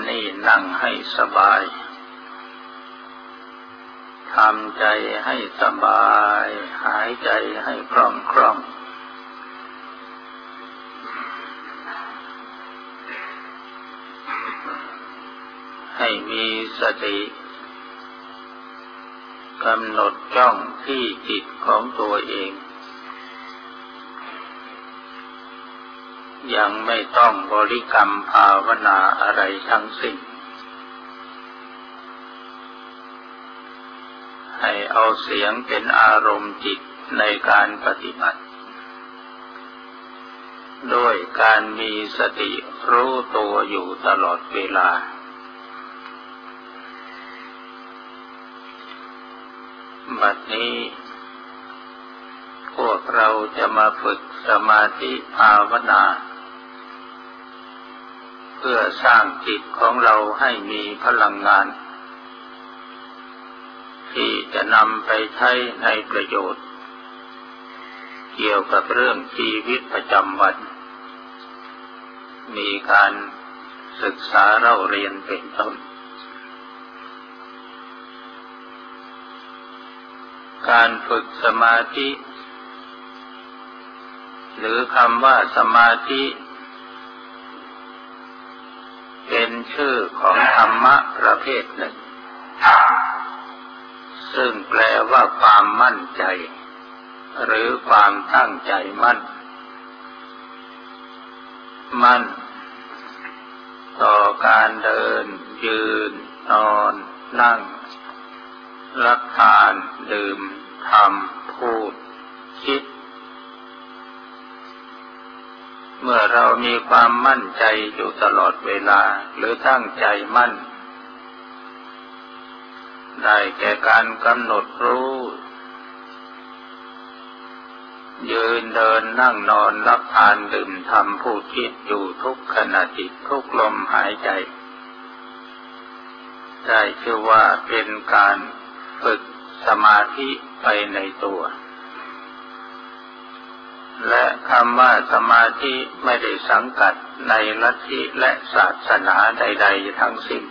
นี่นั่งให้สบายทำใจให้สบายหายใจให้คล่องให้มีสติกำหนดจ้องที่จิตของตัวเองยังไม่ต้องบริกรรมภาวนาอะไรทั้งสิ้นให้เอาเสียงเป็นอารมณ์จิตในการปฏิบัติด้วยการมีสติรู้ตัวอยู่ตลอดเวลาบัดนี้พวกเราจะมาฝึกสมาธิภาวนาเพื่อสร้างจิตของเราให้มีพลังงานที่จะนำไปใช้ในประโยชน์เกี่ยวกับเรื่องชีวิตประจำวันมีการศึกษาเล่าเรียนเป็นต้นการฝึกสมาธิหรือคำว่าสมาธิเป็นชื่อของธรรมะประเภทหนึ่งซึ่งแปลว่าความมั่นใจหรือความตั้งใจมั่นต่อการเดินยืนนอนนั่งรับทานดื่มทำพูดคิดเมื่อเรามีความมั่นใจอยู่ตลอดเวลาหรือตั้งใจมั่นได้แก่การกำหนดรู้ยืนเดินนั่งนอนรับทานดื่มทำพูดคิดอยู่ทุกขณะจิตทุกลมหายใจได้ชื่อว่าเป็นการฝึกสมาธิไปในตัวและคำว่าสมาธิไม่ได้สังกัดในลัทธิและศาสนาใดๆทั้งสิ้น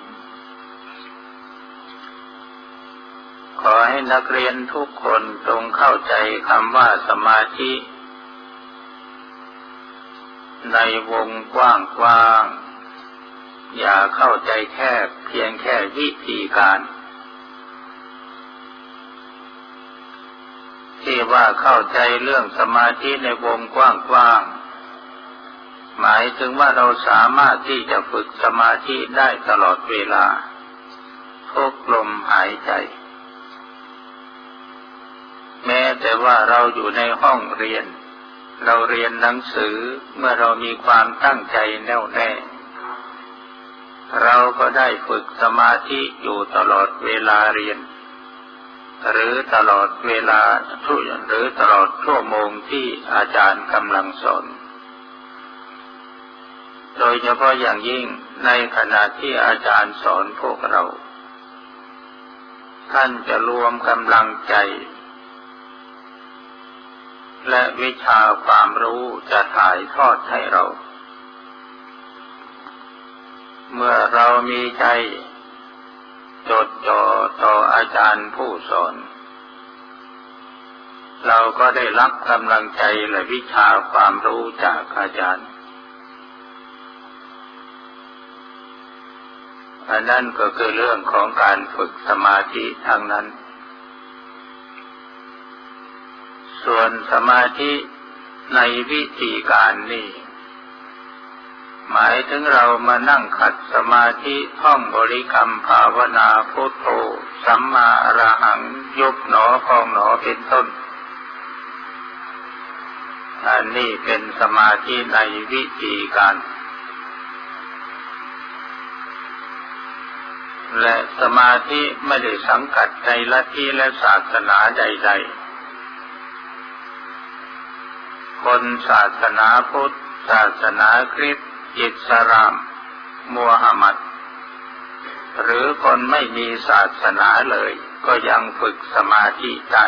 ขอให้นักเรียนทุกคนจงเข้าใจคำว่าสมาธิในวงกว้างๆอย่าเข้าใจแค่เพียงแค่วิธีการที่ว่าเข้าใจเรื่องสมาธิในวงกว้างๆหมายถึงว่าเราสามารถที่จะฝึกสมาธิได้ตลอดเวลาทุกลมหายใจแม้แต่ว่าเราอยู่ในห้องเรียนเราเรียนหนังสือเมื่อเรามีความตั้งใจแน่วแน่เราก็ได้ฝึกสมาธิอยู่ตลอดเวลาเรียนหรือตลอดเวลาหรือตลอดชั่วโมงที่อาจารย์กำลังสอนโดยเฉพาะอย่างยิ่งในขณะที่อาจารย์สอนพวกเราท่านจะรวมกำลังใจและวิชาความรู้จะถ่ายทอดให้เราเมื่อเรามีใจจดจ่อต่ออาจารย์ผู้สอนเราก็ได้รับกำลังใจและวิชาความรู้จากอาจารย์อันนั้นก็คือเรื่องของการฝึกสมาธิทั้งนั้นส่วนสมาธิในวิธีการนี้หมายถึงเรามานั่งขัดสมาธิท่องบริกรรมภาวนาพุทโธสัมมาอรหังยุบหนอพองหนอเป็นต้นอันนี้เป็นสมาธิในวิธีการและสมาธิไม่ได้สังกัดในลัทธิและศาสนาใดๆคนศาสนาพุทธศาสนาคริสต์อิสลามมูฮัมหมัดหรือคนไม่มีศาสนาเลยก็ยังฝึกสมาธิได้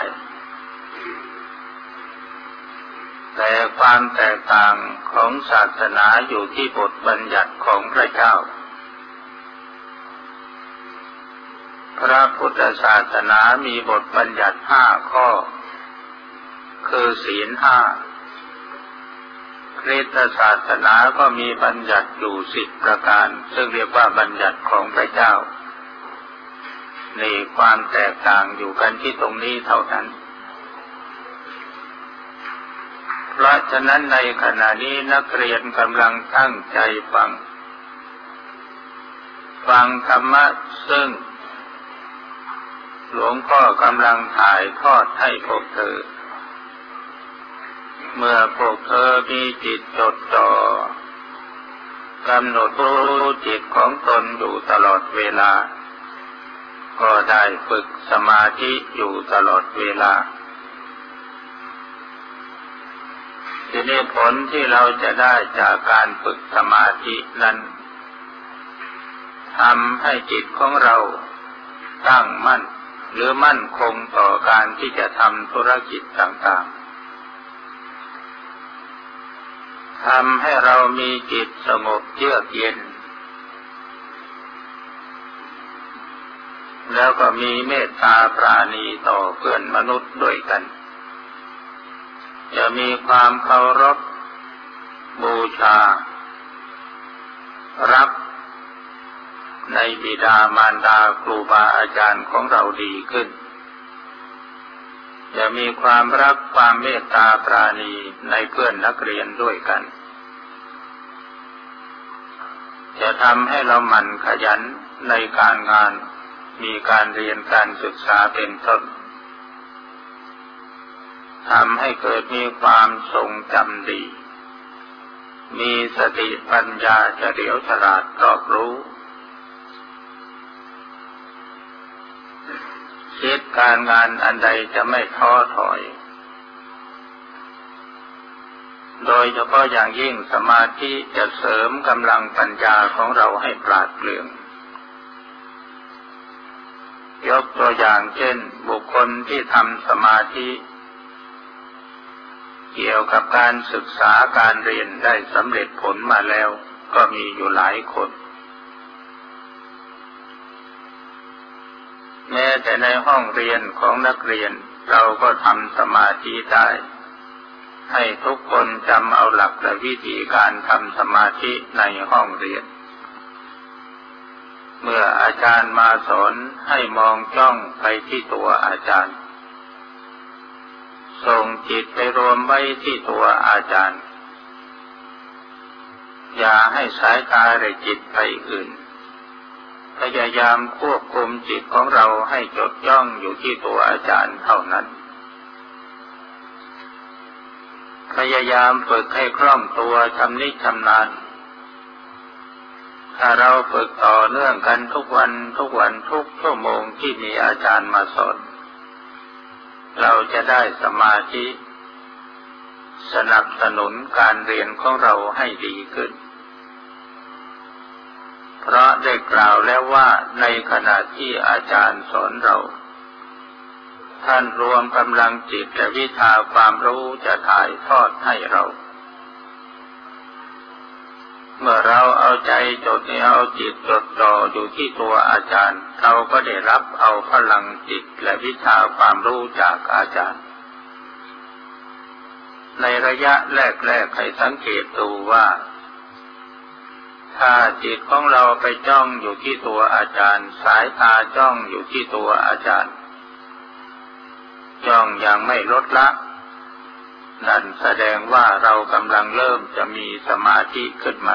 แต่ความแตกต่างของศาสนาอยู่ที่บทบัญญัติของพระเจ้าพระพุทธศาสนามีบทบัญญัติ5 ข้อคือศีล 5คริสตศาสนาก็มีบัญญัติอยู่10 ประการซึ่งเรียกว่าบัญญัติของพระเจ้านี่ความแตกต่างอยู่กันที่ตรงนี้เท่านั้นเพราะฉะนั้นในขณะนี้นักเรียนกำลังตั้งใจฟังธรรมะซึ่งหลวงพ่อกำลังถ่ายทอดให้พวกเธอเมื่อพวกเธอมีจิตจดจ่อกำหนดรู้จิตของตนอยู่ตลอดเวลาก็ได้ฝึกสมาธิอยู่ตลอดเวลาทีนี้ผลที่เราจะได้จากการฝึกสมาธินั้นทำให้จิตของเราตั้งมั่นหรือมั่นคงต่อการที่จะทำธุรกิจต่างๆทำให้เรามีจิตสงบเยือกเย็นแล้วก็มีเมตตาปราณีต่อเพื่อนมนุษย์ด้วยกันจะมีความเคารพบูชารักในบิดามารดาครูบาอาจารย์ของเราดีขึ้นจะมีความรักความเมตตาปราณีในเพื่อนนักเรียนด้วยกันจะทำให้เราหมั่นขยันในการงานมีการเรียนการศึกษาเป็นต้นทำให้เกิดมีความทรงจำดีมีสติปัญญาเฉลียวฉลาดรอบรู้คิดการงานอันใดจะไม่ท้อถอยโดยเฉพาะอย่างยิ่งสมาธิจะเสริมกำลังปัญญาของเราให้ปราดเปรื่องยกตัวอย่างเช่นบุคคลที่ทำสมาธิเกี่ยวกับการศึกษาการเรียนได้สำเร็จผลมาแล้วก็มีอยู่หลายคนแม้แต่ในห้องเรียนของนักเรียนเราก็ทำสมาธิได้ให้ทุกคนจำเอาหลักและวิธีการทำสมาธิในห้องเรียนเมื่ออาจารย์มาสอนให้มองจ้องไปที่ตัวอาจารย์ส่งจิตไปรวมไว้ที่ตัวอาจารย์อย่าให้สายตาและจิตไปอื่นพยายามควบคุมจิตของเราให้จดจ้องอยู่ที่ตัวอาจารย์เท่านั้นพยายามฝึกให้คล่องตัวชำนิชำนาญถ้าเราฝึกต่อเนื่องกันทุกวันทุกชั่วโมงที่มีอาจารย์มาสอนเราจะได้สมาธิสนับสนุนการเรียนของเราให้ดีขึ้นเพราะได้กล่าวแล้วว่าในขณะที่อาจารย์สอนเราท่านรวมกำลังจิตและวิชาความรู้จะถ่ายทอดให้เราเมื่อเราเอาใจเอาจิตจดจ่ออยู่ที่ตัวอาจารย์เราก็ได้รับเอาพลังจิตและวิชาความรู้จากอาจารย์ในระยะแรกๆให้สังเกตดูว่าถ้าจิตของเราไปจ้องอยู่ที่ตัวอาจารย์สายตาจ้องอยู่ที่ตัวอาจารย์จ้องอย่างไม่ลดละนั่นแสดงว่าเรากำลังเริ่มจะมีสมาธิขึ้นมา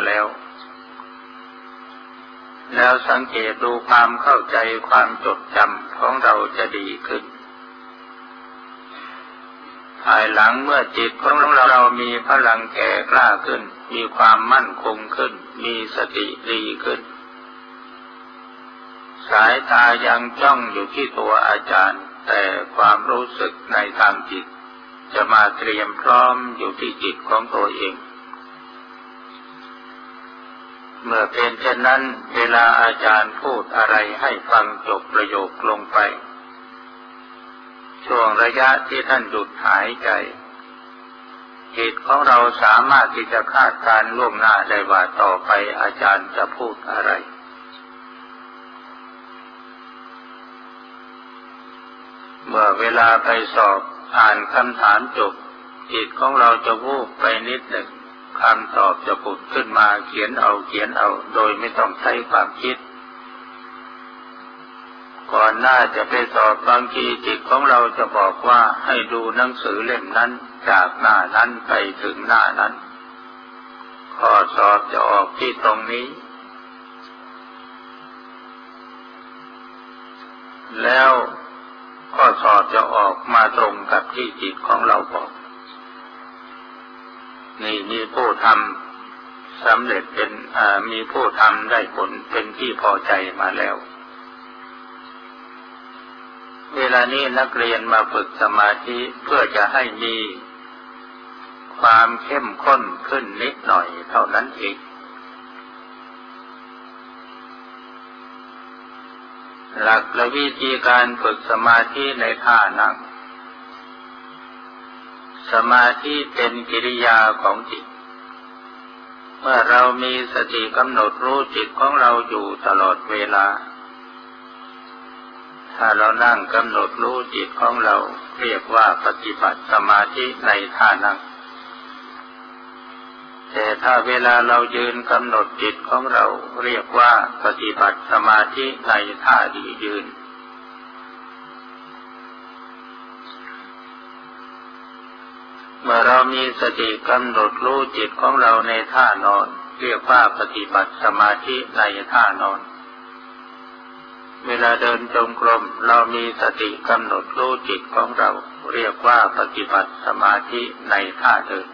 แล้วสังเกตดูความเข้าใจความจดจำของเราจะดีขึ้นภายหลังเมื่อจิตของเรามีพลังแก่กล้าขึ้นมีความมั่นคงขึ้นมีสติดีขึ้นสายตายังจ้องอยู่ที่ตัวอาจารย์แต่ความรู้สึกในทางจิตจะมาเตรียมพร้อมอยู่ที่จิตของตัวเองเมื่อเป็นเช่นนั้นเวลาอาจารย์พูดอะไรให้ฟังจบประโยคลงไปช่วงระยะที่ท่านหยุดหายใจจิตของเราสามารถที่จะคาดการณ์ล่วงหน้าได้ว่าต่อไปอาจารย์จะพูดอะไรมื่อเวลาไปสอบอ่านคำถามจบจิตของเราจะวูบไปนิดหนึ่งคำตอบจะผุดขึ้นมาเขียนเอาโดยไม่ต้องใช้ความคิดก่อนหน้าจะไปสอบบางทีจิตของเราจะบอกว่าให้ดูหนังสือเล่มนั้นจากหน้านั้นไปถึงหน้านั้นข้อสอบจะออกที่ตรงนี้แล้วข้อสอบจะออกมาตรงกับที่จิตของเราบอกนี่มีผู้ทำสำเร็จเป็นมีผู้ทำได้ผลเป็นที่พอใจมาแล้วเวลานี้นักเรียนมาฝึกสมาธิเพื่อจะให้มีความเข้มข้นขึ้นนิดหน่อยเท่านั้นเองหลักและวิธีการฝึกสมาธิในท่านั่งสมาธิเป็นกิริยาของจิตเมื่อเรามีสติกำหนดรู้จิตของเราอยู่ตลอดเวลาถ้าเรานั่งกำหนดรู้จิตของเราเรียกว่าปฏิบัติสมาธิในท่านั่งแต่ถ้าเวลาเรายืนกำหนดจิตของเราเรียกว่าปฏิบัติสมาธิในท่ายืนเมื่อเรามีสติกำหนดรู้จิตของเราในท่านอนเรียกว่าปฏิบัติสมาธิในท่านอนเวลาเดินจงกรมเรามีสติกำหนดรู้จิตของเราเรียกว่าปฏิบัติสมาธิในท่าเดิน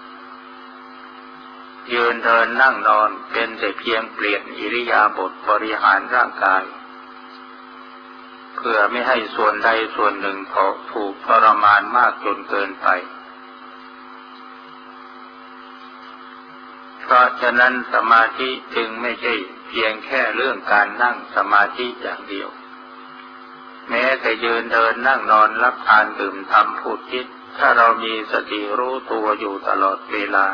ยืนเดินนั่งนอนเป็นแต่เพียงเปลี่ยนอิริยาบถบริหารร่างกายเพื่อไม่ให้ส่วนใดส่วนหนึ่งถูกทรมานมากจนเกินไปเพราะฉะนั้นสมาธิจึงไม่ใช่เพียงแค่เรื่องการนั่งสมาธิอย่างเดียวแม้แต่ยืนเดินนั่งนอนรับทานดื่มทำพูดคิดถ้าเรามีสติรู้ตัวอยู่ตลอดเวลา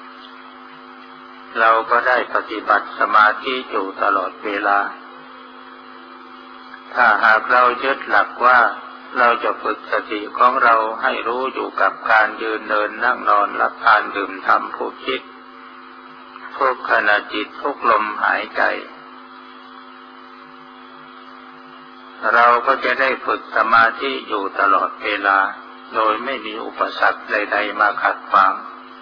เราก็ได้ปฏิบัติสมาธิอยู่ตลอดเวลาถ้าหากเรายึดหลักว่าเราจะฝึกสติของเราให้รู้อยู่กับการยืนเดินนั่งนอนรับทานดื่มทำพูดคิดทุกขณะจิตทุกลมหายใจเราก็จะได้ฝึกสมาธิอยู่ตลอดเวลาโดยไม่มีอุปสรรคใดๆมาขัดขวาง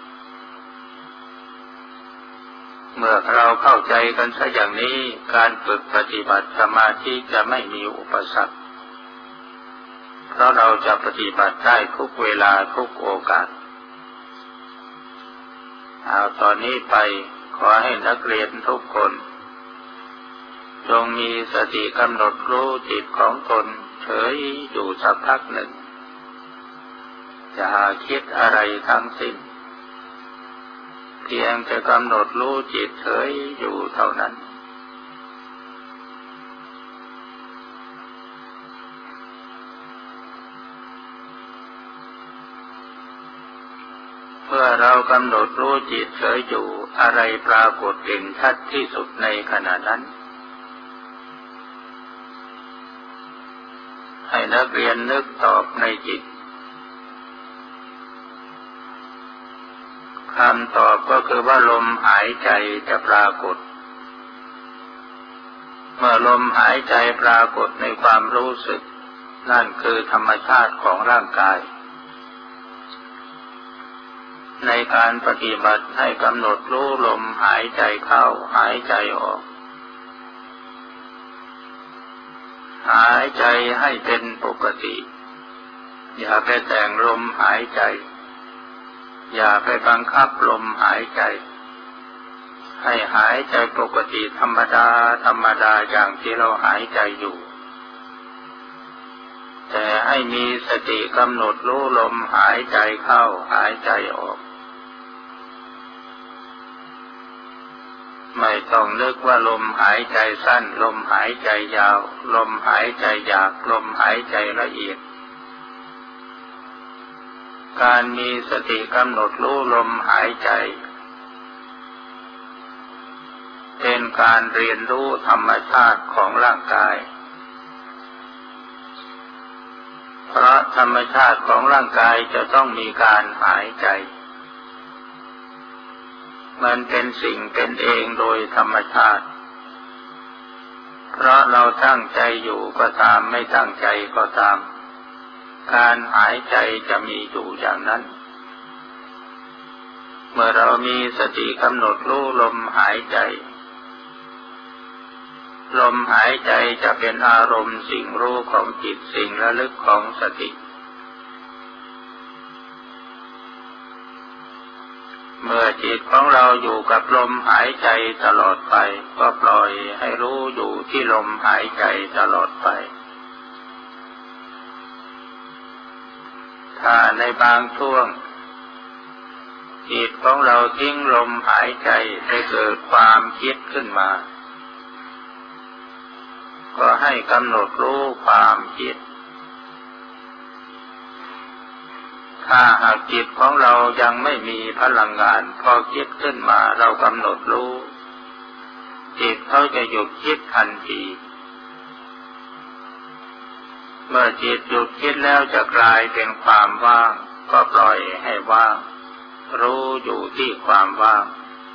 เมื่อเราเข้าใจกันซะอย่างนี้การฝึกปฏิบัติสมาธิจะไม่มีอุปสรรคเพราะเราจะปฏิบัติได้ทุกเวลาทุกโอกาสตอนนี้ไปขอให้นักเรียนทุกคนจงมีสติกำหนดรู้จิตของตนเฉยอยู่สักพักหนึ่งอย่าคิดอะไรทั้งสิ้นเพียงแต่กำหนดรู้จิตเฉยอยู่เท่านั้นเมื่อเรากำหนดรู้จิตเฉยอยู่อะไรปรากฏเด่นชัดที่สุดในขณะนั้นให้นักเรียนนึกตอบในจิตคำตอบก็คือว่าลมหายใจจะปรากฏเมื่อลมหายใจปรากฏในความรู้สึกนั่นคือธรรมชาติของร่างกายในการปฏิบัติให้กำหนดรู้ลมหายใจเข้าหายใจออกหายใจให้เป็นปกติอย่าไปแต่งลมหายใจอย่าไปบังคับลมหายใจให้หายใจปกติธรรมดาอย่างที่เราหายใจอยู่แต่ให้มีสติกำหนดรู้ลมหายใจเข้าหายใจออกไม่ต้องนึกว่าลมหายใจสั้นลมหายใจยาวลมหายใจหยาบลมหายใจละเอียดการมีสติกำหนดรู้ลมหายใจเป็นการเรียนรู้ธรรมชาติของร่างกายเพราะธรรมชาติของร่างกายจะต้องมีการหายใจมันเป็นสิ่งเป็นเองโดยธรรมชาติเพราะเราตั้งใจอยู่ก็ตามไม่ตั้งใจก็ตามการหายใจจะมีอยู่อย่างนั้นเมื่อเรามีสติกำหนดรู้ลมหายใจลมหายใจจะเป็นอารมณ์สิ่งรู้ของจิตสิ่งระลึกของสติเมื่อจิตของเราอยู่กับลมหายใจตลอดไปก็ปล่อยให้รู้อยู่ที่ลมหายใจตลอดไปถ้าในบางช่วงจิตของเราทิ้งลมหายใจให้เกิดความคิดขึ้นมาก็ให้กำหนดรู้ความคิดถ้าหากจิตของเรายังไม่มีพลังงานพอคิดขึ้นมาเรากำหนดรู้จิตเขาจะหยุดคิดทันทีเมื่อจิตหยุดคิดแล้วจะกลายเป็นความว่างก็ปล่อยให้ว่างรู้อยู่ที่ความว่าง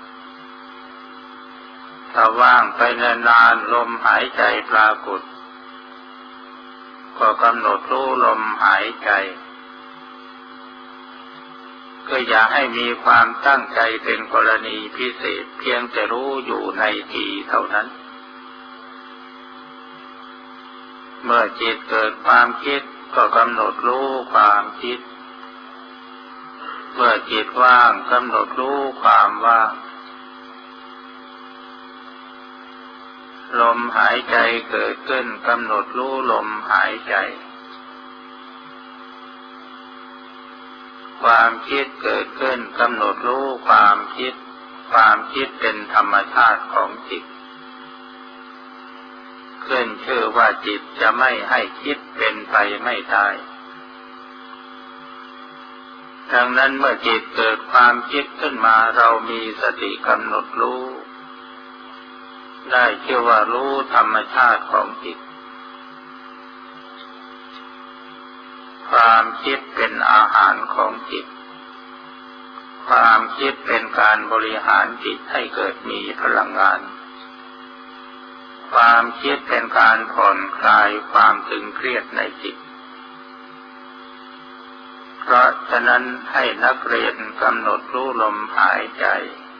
ถ้าว่างไปนานๆลมหายใจปรากฏก็กำหนดรู้ลมหายใจก็อย่าให้มีความตั้งใจเป็นกรณีพิเศษเพียงแต่รู้อยู่ในทีเท่านั้นเมื่อจิตเกิดความคิดก็กำหนดรู้ความคิดเมื่อจิตว่างกำหนดรู้ความว่างลมหายใจเกิดขึ้นกำหนดรู้ลมหายใจความคิดเกิดขึ้นกำหนดรู้ความคิดความคิดเป็นธรรมชาติของจิตขึ้นชื่อว่าจิตจะไม่ให้คิดเป็นไปไม่ได้ดังนั้นเมื่อจิตเกิดความคิดขึ้นมาเรามีสติกำหนดรู้ได้ชื่อว่ารู้ธรรมชาติของจิตความคิดเป็นอาหารของจิตความคิดเป็นการบริหารจิตให้เกิดมีพลังงานความคิดเป็นการผ่อนคลายความตึงเครียดในจิตเพราะฉะนั้นให้นักเรียนกำหนดรู้ลมหายใจ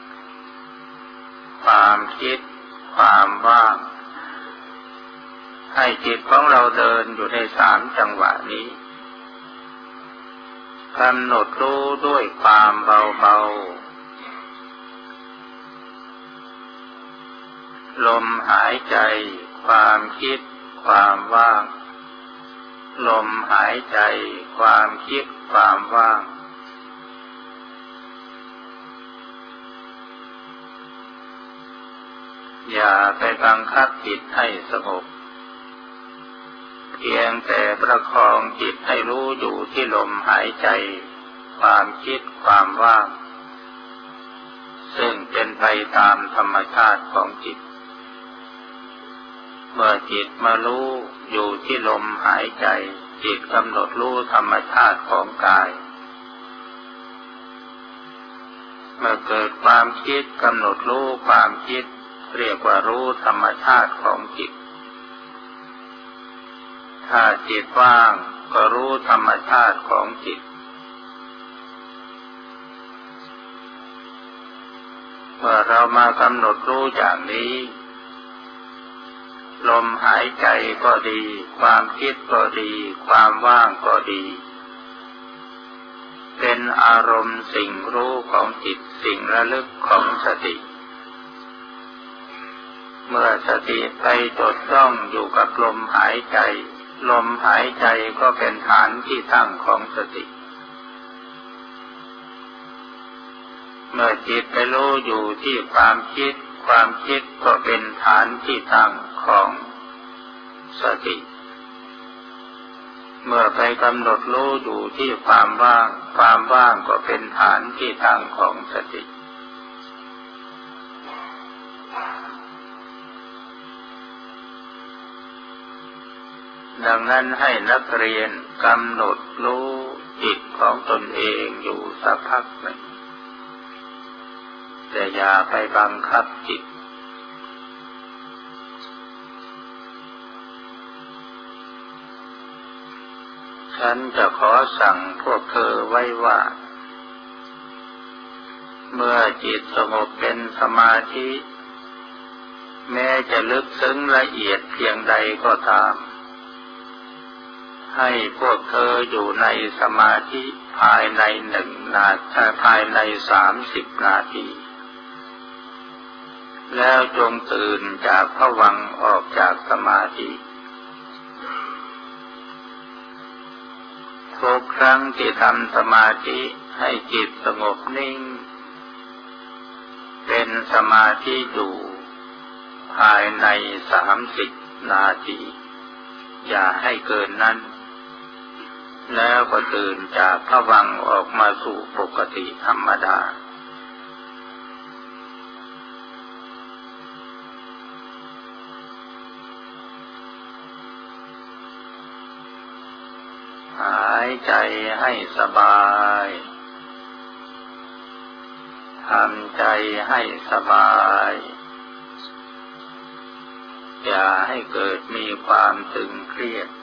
ความคิดความว่างให้จิตของเราเดินอยู่ใน3จังหวะนี้กำหนดรู้ด้วยความเบาๆลมหายใจความคิดความว่างลมหายใจความคิดความว่างอย่าไปบังคับจิตให้สงบเพียงแต่ประคองจิตให้รู้อยู่ที่ลมหายใจความคิดความว่างซึ่งเป็นไปตามธรรมชาติของจิตเมื่อจิตมารู้อยู่ที่ลมหายใจจิตกำหนดรู้ธรรมชาติของกายเมื่อเกิดความคิดกำหนดรู้ความคิดเรียกว่ารู้ธรรมชาติของจิตถ้าจิตว่างก็รู้ธรรมชาติของจิตเมื่อเรามากำหนดรู้อย่างนี้ลมหายใจก็ดีความคิดก็ดีความว่างก็ดีเป็นอารมณ์สิ่งรู้ของจิตสิ่งระลึกของสติเมื่อสติไปจดจ้องอยู่กับลมหายใจลมหายใจก็เป็นฐานที่ตั้งของสติเมื่อจิตไปรู้อยู่ที่ความคิดความคิดก็เป็นฐานที่ตั้งของสติเมื่อไปกำหนดรู้อยู่ที่ความว่างความว่างก็เป็นฐานที่ตั้งของสติดังนั้นให้นักเรียนกำหนดรู้จิตของตนเองอยู่สักพักหนึ่งแต่อย่าไปบังคับจิตฉันจะขอสั่งพวกเธอไว้ว่าเมื่อจิตสงบเป็นสมาธิแม้จะลึกซึ้งละเอียดเพียงใดก็ตามให้พวกเธออยู่ในสมาธิภายในภายใน30 นาทีแล้วจงตื่นจากภวังค์ออกจากสมาธิทุกครั้งที่ทำสมาธิให้จิตสงบนิ่งเป็นสมาธิอยู่ภายใน30 นาทีอย่าให้เกินนั้นแล้วก็ตื่นจากภวังค์ออกมาสู่ปกติธรรมดาหายใจให้สบายทำใจให้สบายอย่าให้เกิดมีความตึงเครียด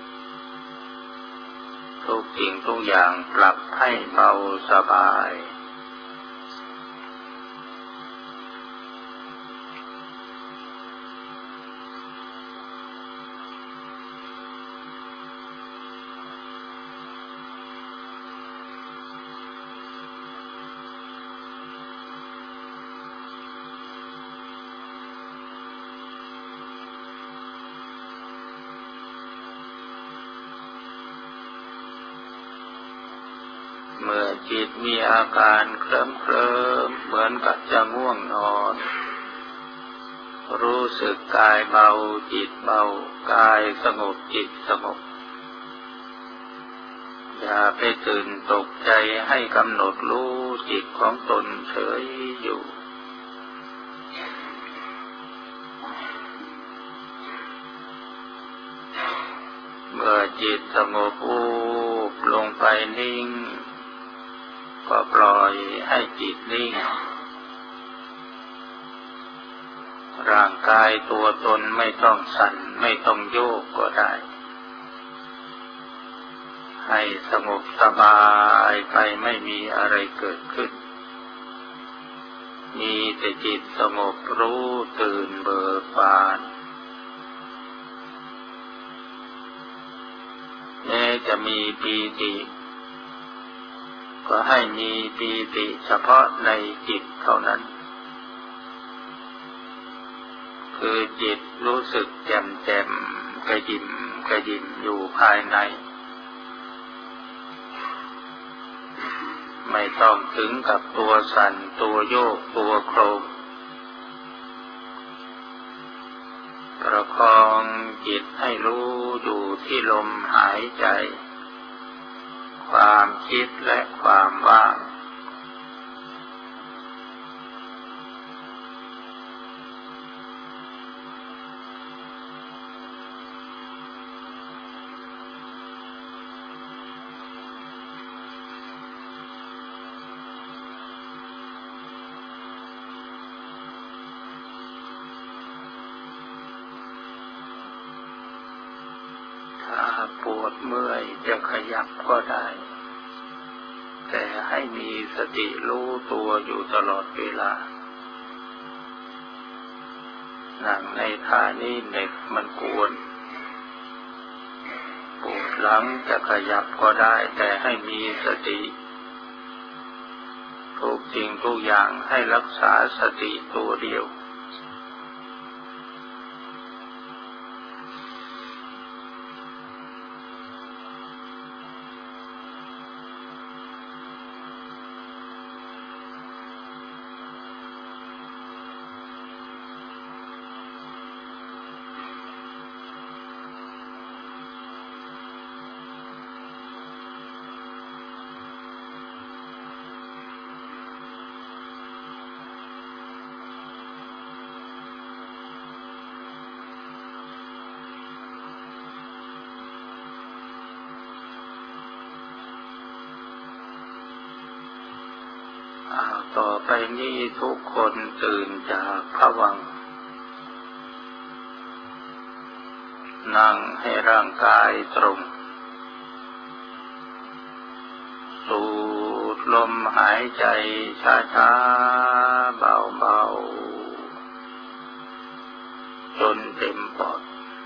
ทุกสิ่งทุกอย่างปรับให้เบาสบายเมื่อจิตมีอาการเคลิ้มเหมือนกับจะง่วงนอนรู้สึกกายเบาจิตเบากายสงบจิตสงบอย่าไปตื่นตกใจให้กำหนดรู้จิตของตนเฉยอยู่เมื่อจิตสงบวูบลงไปนิ่งก็ปล่อยให้จิตนิ่งร่างกายตัวตนไม่ต้องสั่นไม่ต้องโยกก็ได้ให้สงบสบายไปไม่มีอะไรเกิดขึ้นมีแต่จิตสงบรู้ตื่นเบิกบานแม้จะมีปีติก็ให้มีปีติเฉพาะในจิตเท่านั้นคือจิตรู้สึกแจ่มๆกระยิมอยู่ภายในไม่ต้องถึงกับตัวสั่นตัวโยกตัวโคลงประคองจิตให้รู้อยู่ที่ลมหายใจความคิดและความว่างถ้าปวดเมื่อยจะขยับก็ได้แต่ให้มีสติรู้ตัวอยู่ตลอดเวลานั่งในท่านี้เหน็บมันกวนปวดหลังจะขยับก็ได้แต่ให้มีสติทุกสิ่งทุกอย่างให้รักษาสติตัวเดียวต่อไปนี้ทุกคนตื่นจากภวังค์นั่งให้ร่างกายตรงสูดลมหายใจช้าๆเบาๆจนเต็มปอด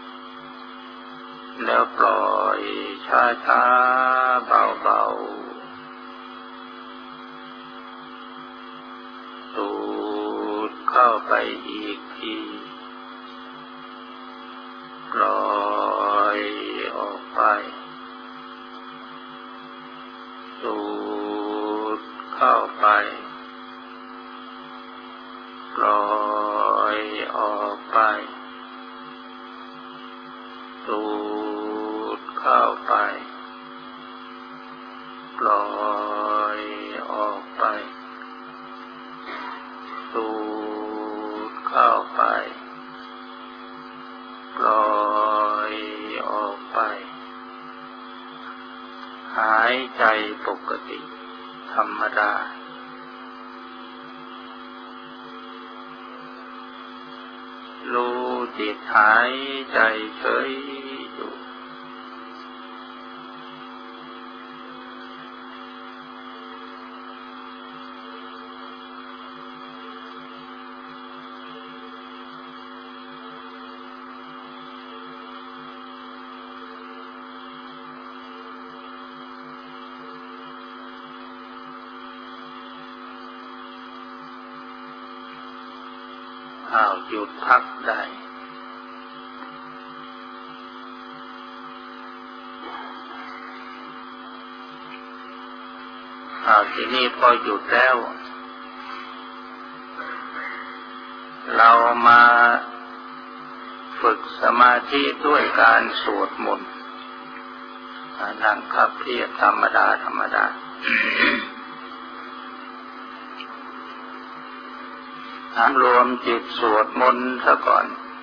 แล้วปล่อยช้าๆเบาๆสูดเข้าไปอีกทีปล่อยออกไปสูดเข้าไปปล่อยออกไปสูดเข้าไปปล่อยออกไปสูดเข้าไปปล่อยออกไปหายใจปกติธรรมดารู้จิตหายใจเฉยอยู่หยุดพักได้ทีนี้พอหยุดแล้วเรามาฝึกสมาธิด้วยการสวดมนต์นั่งคับเพียรธรรมดา รวมจิตสวดมนต์ซะก่อน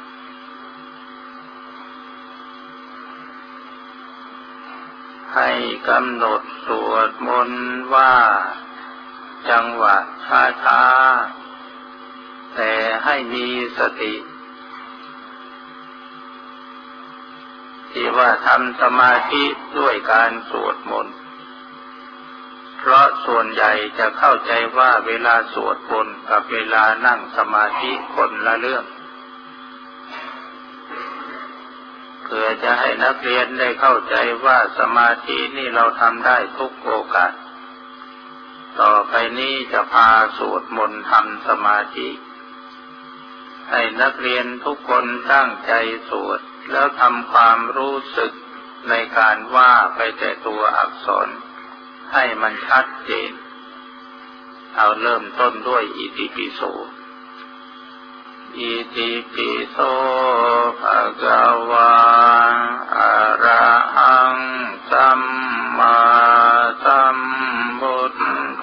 ให้กำหนดสวดมนต์ว่าจังหวะช้าๆแต่ให้มีสติที่ว่าทำสมาธิด้วยการสวดมนต์เพราะส่วนใหญ่จะเข้าใจว่าเวลาสวดมนต์กับเวลานั่งสมาธิคนละเรื่องเพื่อจะให้นักเรียนได้เข้าใจว่าสมาธินี่เราทำได้ทุกโอกาสต่อไปนี้จะพาสวดมนต์ทำสมาธิให้นักเรียนทุกคนตั้งใจสวดแล้วทำความรู้สึกในการว่าไปแต่ตัวอักษรให้มันชัดเจนเอาเริ่มต้นด้วยอิติปิโสอิติปิโสภะคะวาอะระหังสัมมาสัมพุทโธ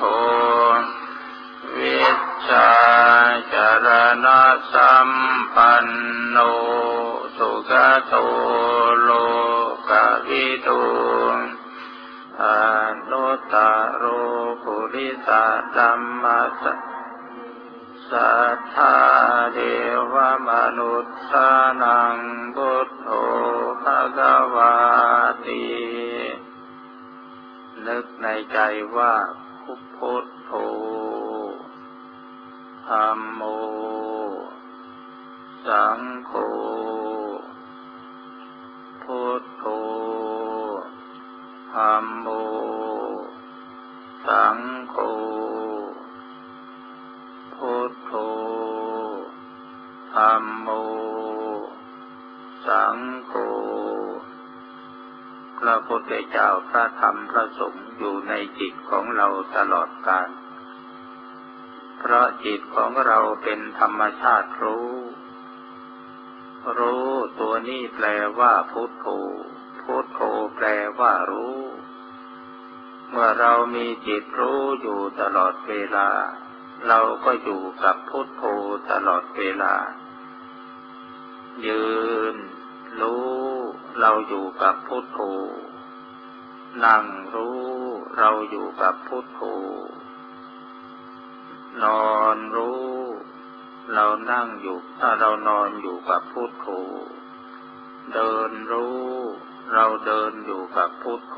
วิชชาจารณะสัมปันโนสุขโตโลกวิทูอนุตตโรปุริสธัมมัสสัทธาเทวมนุษย์สานังพุทโธภควาตินึกในใจว่าพุทโธธัมโมสังโฆพุทโธธัมโมสังโฆพุทโธธัมโมสังโฆพระพุทธเจ้าพระธรรมพระสงฆ์อยู่ในจิตของเราตลอดกาลเพราะจิตของเราเป็นธรรมชาติรู้ตัวนี้แปลว่าพุทโธพุทโธแปลว่ารู้เมื่อเรามีจิตรู้อยู่ตลอดเวลาเราก็อยู่กับพุทโธตลอดเวลายืนรู้เราอยู่กับพุทโธนั่งรู้เราอยู่กับพุทโธนอนรู้เรานั่งอยู่เรานอนอยู่กับพุทโธเดินรู้เราเดินอยู่กับพุทโธ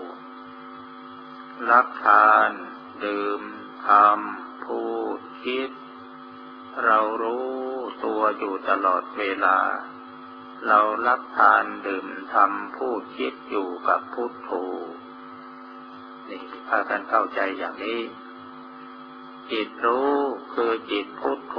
รับทานดื่มทำพูดคิดเรารู้ตัวอยู่ตลอดเวลาเรารับทานดื่มทำพูดคิดอยู่กับพุทโธนี่พากันเข้าใจอย่างนี้จิตรู้คือจิตพุทโธ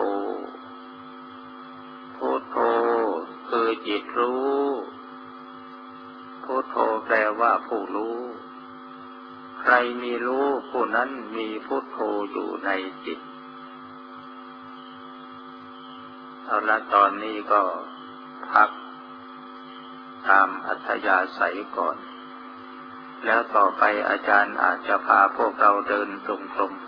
พุทโธคือจิตรู้พุทโธแปลว่าผู้รู้ใครมีรู้ผู้นั้นมีพุทโธอยู่ในจิตเอาละตอนนี้ก็พักตามอัธยาศัยก่อนแล้วต่อไปอาจารย์อาจจะพาพวกเราเดินตรงๆ